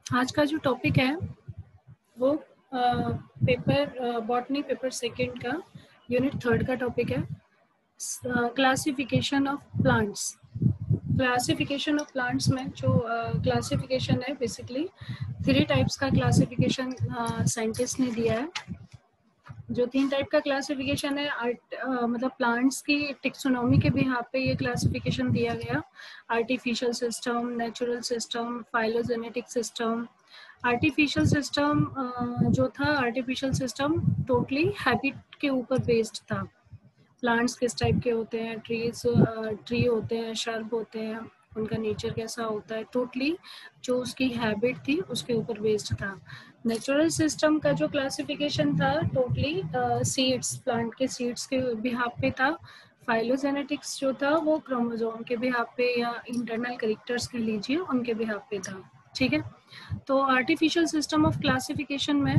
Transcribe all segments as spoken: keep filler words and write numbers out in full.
आज का जो टॉपिक है वो पेपर बॉटनी पेपर सेकंड का यूनिट थर्ड का टॉपिक है classification of plants. Classification of plants में जो क्लासिफिकेशन uh, है बेसिकली थ्री टाइप्स का क्लासिफिकेशन साइंटिस्ट ने दिया है। जो तीन टाइप का क्लासिफिकेशन है आर्ट uh, मतलब प्लांट्स की टेक्सोनॉमी के बिहाफ पे ये क्लासिफिकेशन दिया गया। Artificial system, natural system, phylogenetic system. Artificial system जो था आर्टिफिशियल सिस्टम टोटली हैबिट के ऊपर बेस्ड था। प्लांट्स किस टाइप के होते हैं, ट्रीज ट्री होते हैं, शर्ब होते हैं, उनका नेचर कैसा होता है, टोटली जो उसकी हैबिट थी उसके ऊपर बेस्ड था। नेचुरल सिस्टम का जो क्लासिफिकेशन था टोटली सीड्स, प्लांट के सीड्स के बिहाफ पे था। फाइलोजेनेटिक्स जो था वो क्रोमोसोम के बिहाफ पे या इंटरनल कैरेक्टर्स कह लीजिए उनके बिहाफ पे था। ठीक है, तो आर्टिफिशियल सिस्टम ऑफ क्लासिफिकेशन में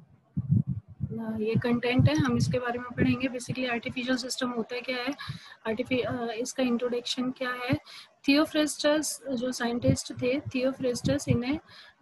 ये कंटेंट है, हम इसके बारे में पढ़ेंगे। बेसिकली आर्टिफिशियल सिस्टम होता क्या है, आर्टिफि इसका इंट्रोडक्शन क्या है। थियोफ्रेस्टस जो साइंटिस्ट थे, थियोफ्रेस्टस इन्हें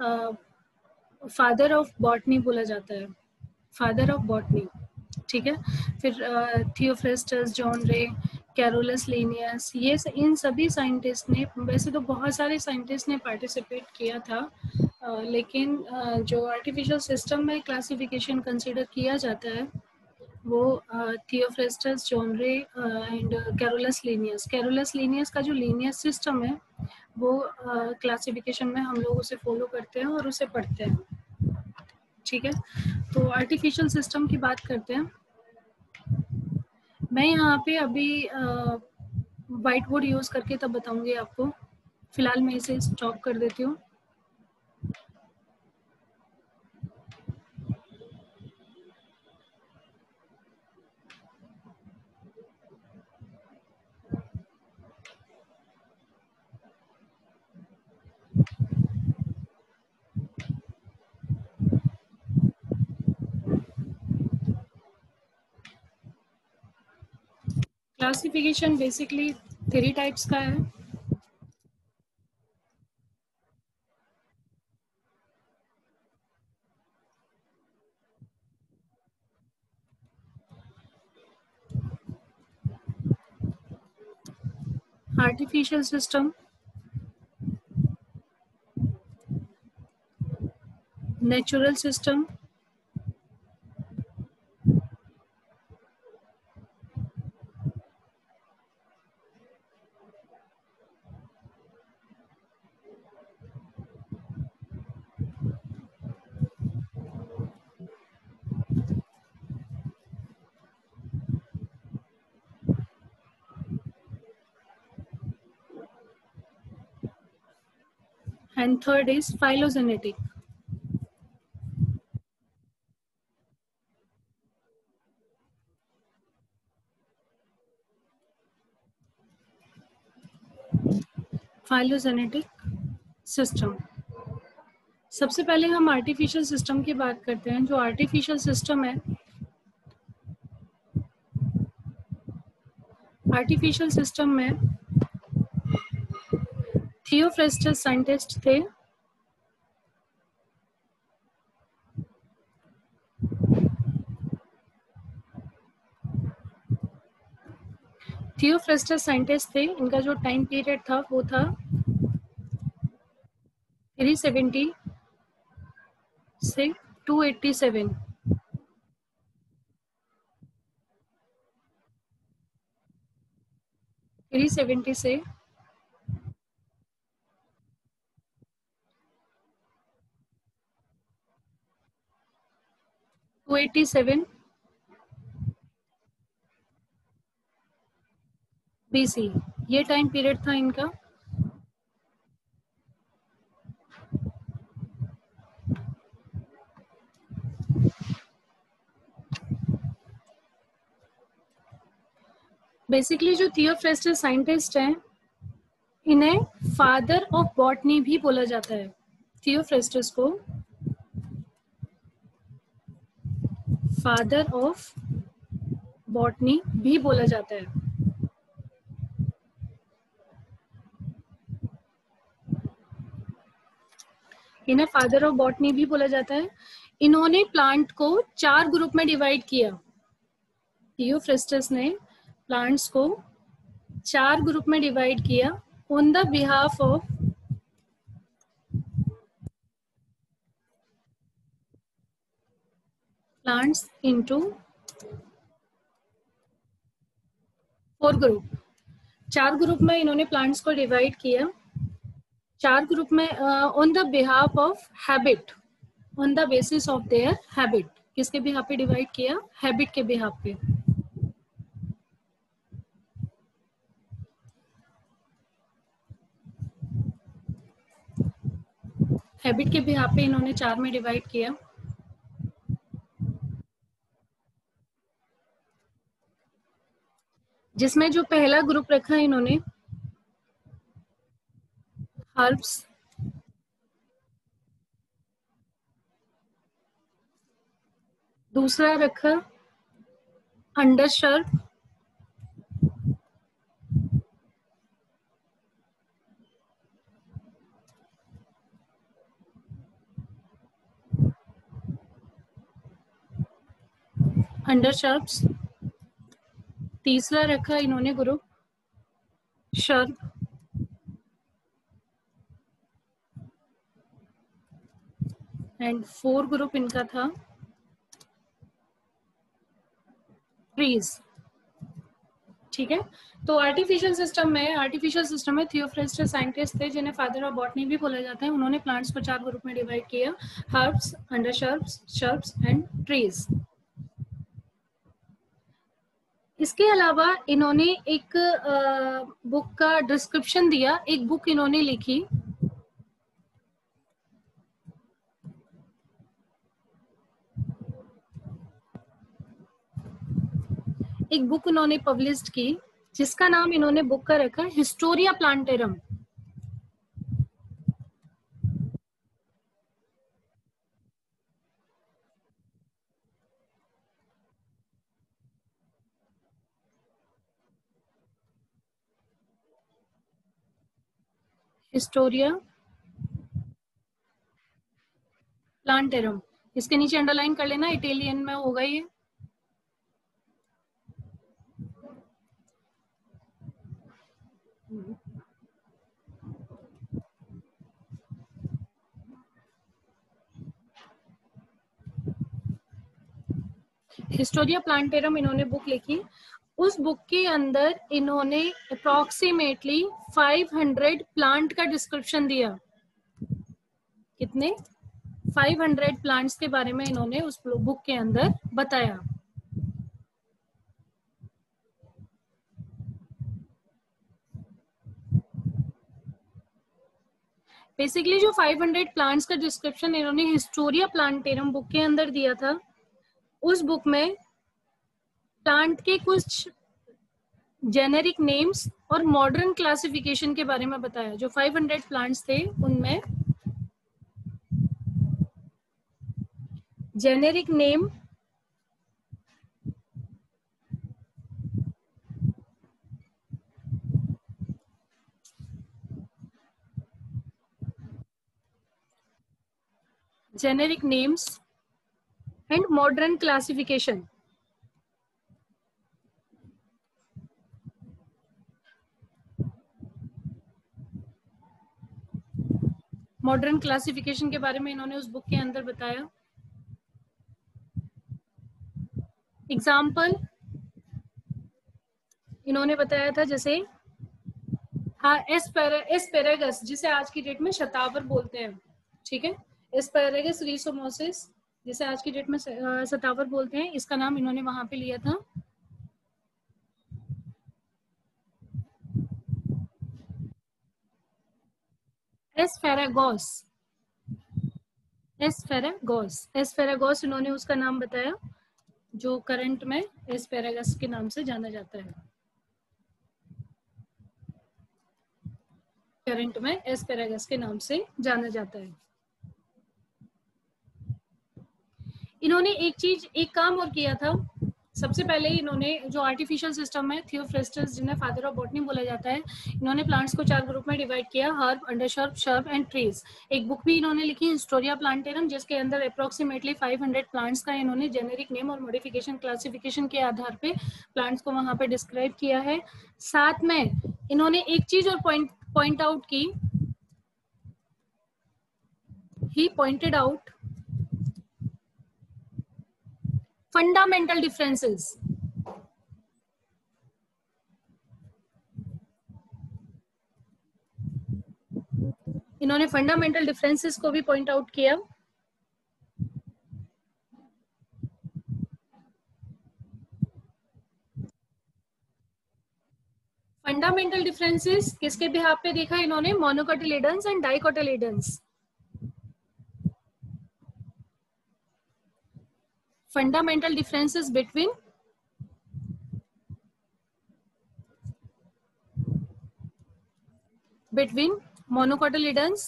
फादर ऑफ बॉटनी बोला जाता है, फादर ऑफ बॉटनी। ठीक है, फिर Theophrastus, John Ray, Carolus Linnaeus, ये इन सभी साइंटिस्ट ने, वैसे तो बहुत सारे साइंटिस्ट ने पार्टिसिपेट किया था, uh, लेकिन uh, जो आर्टिफिशियल सिस्टम में क्लासिफिकेशन कंसीडर किया जाता है वो Theophrastus, John Ray and Carolus Linnaeus. Carolus Linnaeus का जो लिनियस सिस्टम है वो क्लासिफिकेशन uh, में हम लोग उसे फॉलो करते हैं और उसे पढ़ते हैं। ठीक है, तो आर्टिफिशियल सिस्टम की बात करते हैं। मैं यहाँ पे अभी व्हाइट बोर्ड यूज करके तब बताऊंगी आपको, फिलहाल मैं इसे स्टॉप कर देती हूँ। क्लासिफिकेशन बेसिकली थ्री टाइप्स का है। Artificial system, natural system, and third is phylogenetic. phylogenetic system. सबसे पहले हम आर्टिफिशियल सिस्टम की बात करते हैं। जो आर्टिफिशियल सिस्टम है, आर्टिफिशियल सिस्टम में थियोफ्रेस्टस साइंटिस्ट थे। थियोफ्रेस्टस साइंटिस्ट थे, इनका जो टाइम पीरियड था वो था थ्री सेवेंटी से two eighty seven. Three seventy से टू एट्टी सेवन बीसी, ये टाइम पीरियड था इनका। बेसिकली जो थियोफ्रेस्टस साइंटिस्ट हैं इन्हें फादर ऑफ बॉटनी भी बोला जाता है। थियोफ्रेस्टस को फादर ऑफ बॉटनी भी बोला जाता है। इन्हें फादर ऑफ बॉटनी भी बोला जाता है। इन्होंने प्लांट को चार ग्रुप में डिवाइड किया। थियोफ्रास्टस ने प्लांट्स को चार ग्रुप में डिवाइड किया on the behalf of plants into four group. चार ग्रुप में इन्होंने प्लांट्स को डिवाइड किया, चार ग्रुप में on the behalf of habit, on the basis of their habit. किसके बिहाफ पे डिवाइड किया? हैबिट के बिहाफ पे। हैबिट के बिहाफ पे इन्होंने चार में डिवाइड किया। जिसमें जो पहला ग्रुप रखा इन्होंने हर्ब्स, दूसरा रखा अंडरशर्ब, अंडरशर्ब्स, तीसरा रखा इन्होंने group shrub, and four group इनका था ट्रीज। ठीक है, तो आर्टिफिशियल सिस्टम में आर्टिफिशियल सिस्टम में थियोफ्रास्टस साइंटिस्ट थे जिन्हें फादर ऑफ बॉटनी भी बोला जाता है। उन्होंने प्लांट्स को चार ग्रुप में डिवाइड किया, herbs, undershrubs, shrubs and trees. इसके अलावा इन्होंने एक बुक का डिस्क्रिप्शन दिया, एक बुक इन्होंने लिखी, एक बुक उन्होंने पब्लिश की जिसका नाम इन्होंने बुक का रखा हिस्टोरिया प्लांटेरम। हिस्टोरिया प्लांटेरम, इसके नीचे अंडरलाइन कर लेना, इटालियन में होगा ये। हिस्टोरिया प्लांटेरम इन्होंने बुक लिखी। उस बुक के अंदर इन्होंने अप्रोक्सीमेटली फाइव हंड्रेड प्लांट का डिस्क्रिप्शन दिया। कितने? फाइव हंड्रेड प्लांट्स के बारे में इन्होंने उस बुक के अंदर बताया। बेसिकली जो फाइव हंड्रेड प्लांट्स का डिस्क्रिप्शन इन्होंने हिस्टोरिया प्लांटेरम बुक के अंदर दिया था, उस बुक में प्लांट के कुछ जेनेरिक नेम्स और मॉडर्न क्लासिफिकेशन के बारे में बताया। जो फाइव हंड्रेड प्लांट्स थे उनमें generic name, generic names and modern classification. Modern classification के बारे में इन्होंने उस बुक के अंदर बताया। एग्जाम्पल इन्होंने बताया था, जैसे हाँ एस्पेरागस, जिसे आज की डेट में शतावर बोलते हैं। ठीक है, एस्पेरागस रिसोमोसिस, जिसे आज की डेट में शतावर बोलते हैं, इसका नाम इन्होंने वहां पे लिया था। एस्पेरागोस, एस्पेरागोस, एस्पेरागोस इन्होंने उसका नाम बताया, जो करंट में एस्पेरागस के नाम से जाना जाता है। करंट में एस्पेरागस के नाम से जाना जाता है। इन्होंने एक चीज, एक काम और किया था, सबसे पहले इन्होंने जो आर्टिफिशियल सिस्टम है, थियोफ्रेस्टस जिन्हें फादर ऑफ बॉटनी बोला जाता है, इन्होंने प्लांट्स को चार ग्रुप में डिवाइड किया, herb, undershrub, shrub and trees. एक बुक भी इन्होंने लिखी, हिस्टोरिया प्लांटेरम, जिसके अंदर अप्रोक्सीमेटली फाइव हंड्रेड प्लांट्स का इन्होंने जेनेरिक नेम और मॉडिफिकेशन क्लासिफिकेशन के आधार पे प्लांट्स को वहां पे डिस्क्राइब किया है। साथ में इन्होंने एक चीज और पॉइंट पॉइंट आउट की, he pointed out fundamental differences. इन्होंने फंडामेंटल डिफरेंसेस को भी पॉइंट आउट किया। फंडामेंटल डिफरेंसेस किसके बिहाफ पे देखा इन्होंने? Monocotyledons and dicotyledons. Fundamental differences between between monocotyledons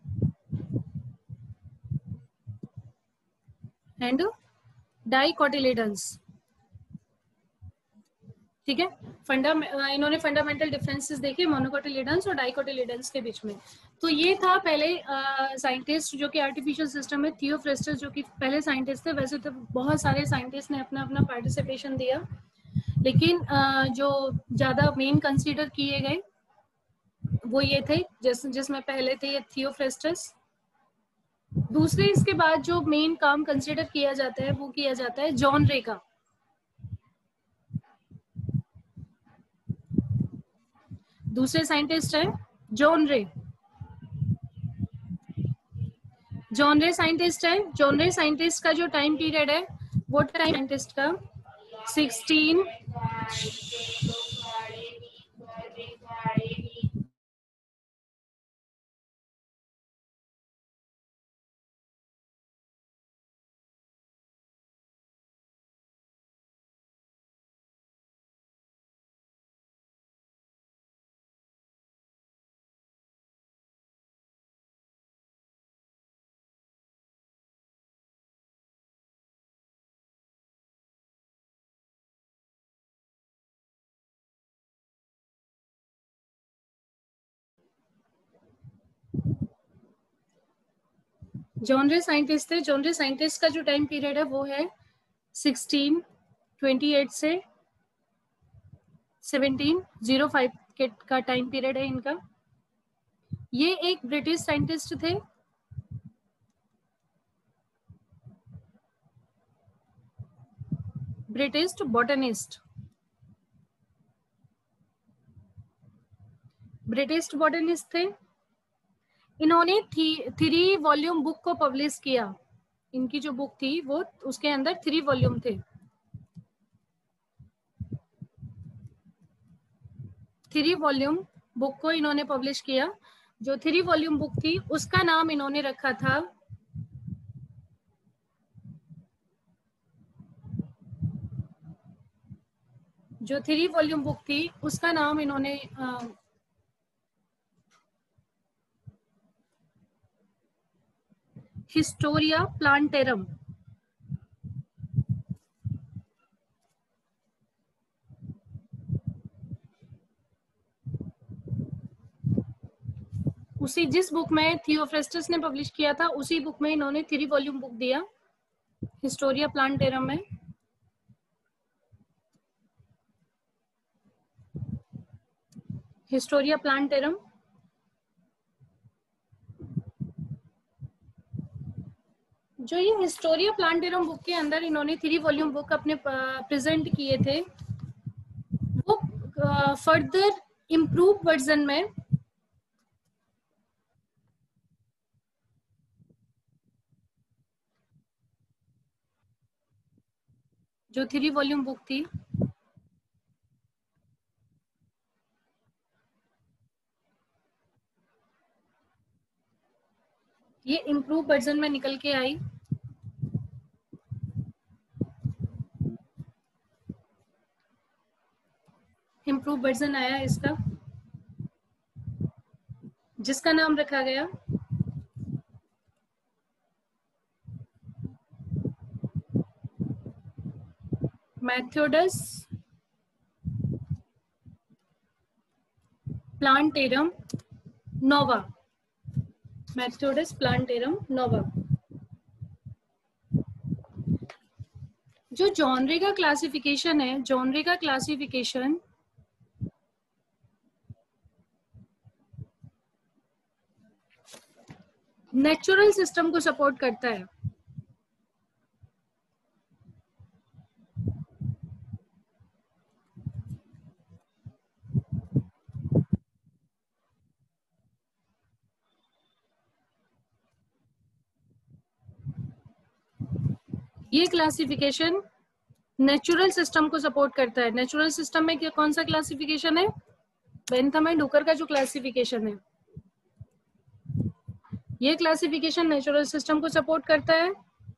and dicotyledons. ठीक है, फंडा इन्होंने फंडामेंटल डिफरेंसेस देखे मोनोकोटिलिडन्स और डाइकोटिलिडन्स के बीच में। तो ये था पहले साइंटिस्ट जो कि आर्टिफिशियल सिस्टम में, थियोफ्रेस्टस जो कि पहले साइंटिस्ट थे। वैसे तो बहुत सारे साइंटिस्ट ने अपना अपना पार्टिसिपेशन दिया, लेकिन uh, जो ज्यादा मेन कंसीडर किए गए वो ये थे, जिस जिसमें पहले थे ये थियोफ्रेस्टस। दूसरे इसके बाद जो मेन काम कंसीडर किया जाता है वो किया जाता है जॉन रे का। दूसरे साइंटिस्ट है जॉन रे। जॉन रे साइंटिस्ट है। जॉन रे साइंटिस्ट का जो टाइम पीरियड है वो टाइम साइंटिस्ट का सिक्सटीन जॉन रे साइंटिस्ट थे। जॉन रे साइंटिस्ट का जो टाइम पीरियड है वो है सिक्सटीन ट्वेंटी एट से सेवनटीन जीरो फाइव के का टाइम पीरियड है इनका। ये एक ब्रिटिश साइंटिस्ट थे। ब्रिटिश बॉटनिस्ट ब्रिटिश बॉटनिस्ट थे। इन्होंने थी, थ्री वॉल्यूम बुक को पब्लिश किया। इनकी जो बुक थी वो उसके अंदर थ्री वॉल्यूम थे। थ्री वॉल्यूम बुक को इन्होंने पब्लिश किया। जो थ्री वॉल्यूम बुक थी उसका नाम इन्होंने रखा था जो थ्री वॉल्यूम बुक थी उसका नाम इन्होंने हिस्टोरिया प्लांटेरम। उसी जिस बुक में थियोफ्रेस्टस ने पब्लिश किया था उसी बुक में इन्होंने थ्री वॉल्यूम बुक दिया, हिस्टोरिया प्लांटेरम में। हिस्टोरिया प्लांटेरम जो ये हिस्टोरिया प्लांटेरम बुक के अंदर इन्होंने थ्री वॉल्यूम बुक अपने प्रेजेंट किए थे, वो फर्दर इम्प्रूव वर्जन में जो थ्री वॉल्यूम बुक थी ये इम्प्रूव वर्जन में निकल के आई। इम्प्रूव वर्जन आया इसका, जिसका नाम रखा गया मैथ्योडस प्लांटेरम नोवा, मैथ्योडस प्लांटेरम नोवा। जो जॉनरे का क्लासिफिकेशन है, जॉनरे का क्लासिफिकेशन नेचुरल सिस्टम को सपोर्ट करता है। ये क्लासिफिकेशन नेचुरल सिस्टम को सपोर्ट करता है। नेचुरल सिस्टम में क्या कौन सा क्लासिफिकेशन है? बेंथम एंड हुकर का जो क्लासिफिकेशन है, ये क्लासिफिकेशन नेचुरल सिस्टम को सपोर्ट करता है।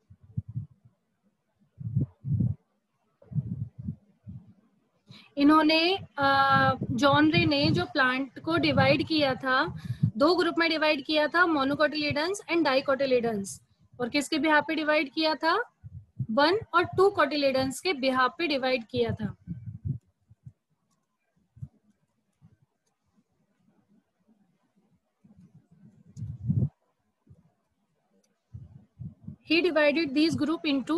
इन्होंने जॉनरे ने जो प्लांट को डिवाइड किया था, दो ग्रुप में डिवाइड किया था, मोनोकोटिलिडन्स एंड डाइकोटिलिडन्स। और किसके बिहाफ पे डिवाइड किया था? वन और टू कोटिलिडन्स के बिहाफ पे डिवाइड किया था। He divided these group into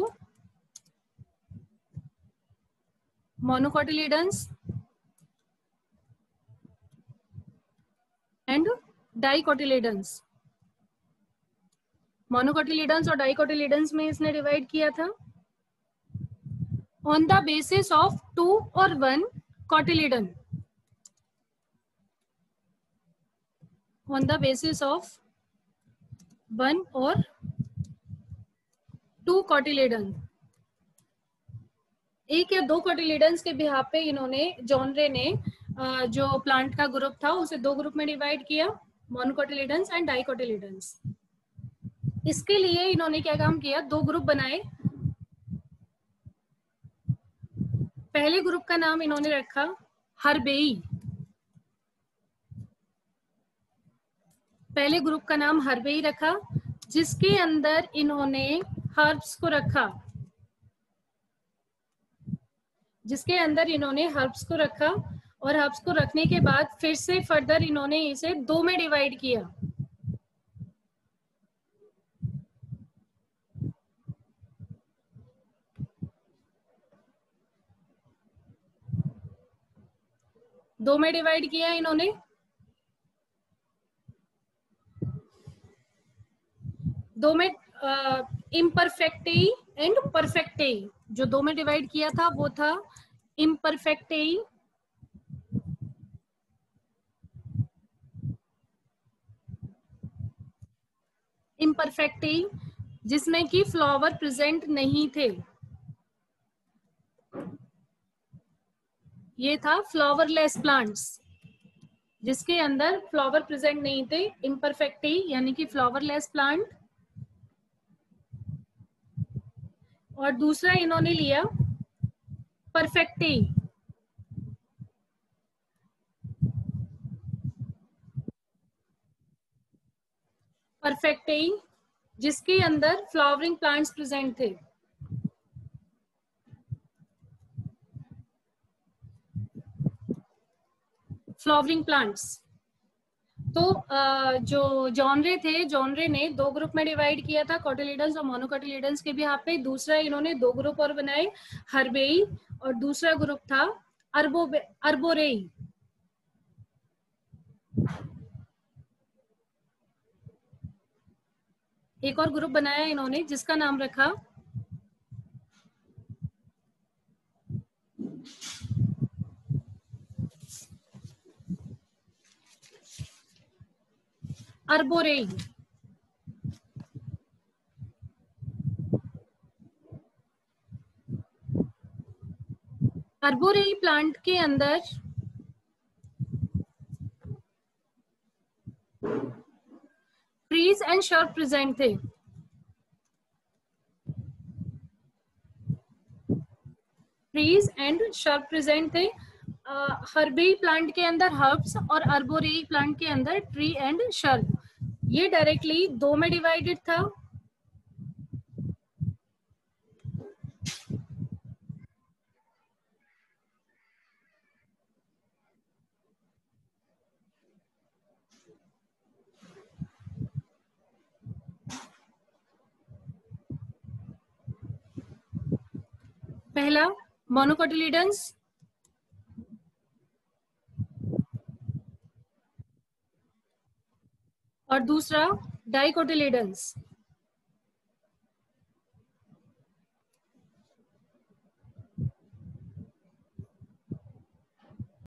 monocotyledons and dicotyledons। मोनोकोटिलिडन्स और डाइकोटिलिडन्स में इसने डिवाइड किया था on the basis of two और one cotyledon, on the basis of one और टू कोटिलिडन। एक या दो कोटिलिडन्स के बिहाफ पे इन्होंने, जॉनरे ने जो प्लांट का ग्रुप था उसे दो ग्रुप में डिवाइड किया, मोनोकोटिलिडन्स एंड डाइकोटिलिडन्स। इसके लिए इन्होंने क्या काम किया? दो ग्रुप बनाए। पहले ग्रुप का नाम इन्होंने रखा हर्बेई, पहले ग्रुप का नाम हर्बेई रखा, जिसके अंदर इन्होंने हर्ब्स को रखा, जिसके अंदर इन्होंने हर्ब्स को रखा। और हर्ब्स को रखने के बाद फिर से फर्दर इन्होंने इसे दो में डिवाइड किया। दो में डिवाइड किया इन्होंने। दो में इम्परफेक्टेई एंड परफेक्टेई, जो दो में डिवाइड किया था वो था इम्परफेक्टेई इम्परफेक्टेई जिसमें कि फ्लावर प्रेजेंट नहीं थे। ये था फ्लावरलेस प्लांट्स, जिसके अंदर फ्लावर प्रेजेंट नहीं थे, इम्परफेक्टेई यानी कि फ्लावरलेस प्लांट। और दूसरा इन्होंने लिया परफेक्टेई, परफेक्टेई जिसके अंदर फ्लावरिंग प्लांट्स प्रेजेंट थे। Flowering plants. तो जो जॉनरे थे, जॉनरे ने दो ग्रुप में डिवाइड किया था, कोटिलिडन्स और मोनोकोटिलिडन्स के बिहाफ पे। दूसरा इन्होंने दो ग्रुप और बनाए, हर्बेई और दूसरा ग्रुप था अर्बो अर्बोरेई। एक और ग्रुप बनाया इन्होंने जिसका नाम रखा अर्बोरेई। अर्बोरेई प्लांट के अंदर ट्रीज एंड शर्ब प्रेजेंट थे। ट्रीज एंड शर्ब प्रेजेंट थे। हर्बेई प्लांट के अंदर हर्ब्स और अर्बोरेई प्लांट के अंदर ट्री एंड शर्ब। ये डायरेक्टली दो में डिवाइडेड था। पहला मोनोकोटिलिडन्स, और दूसरा डाइकोटिलिडन्स।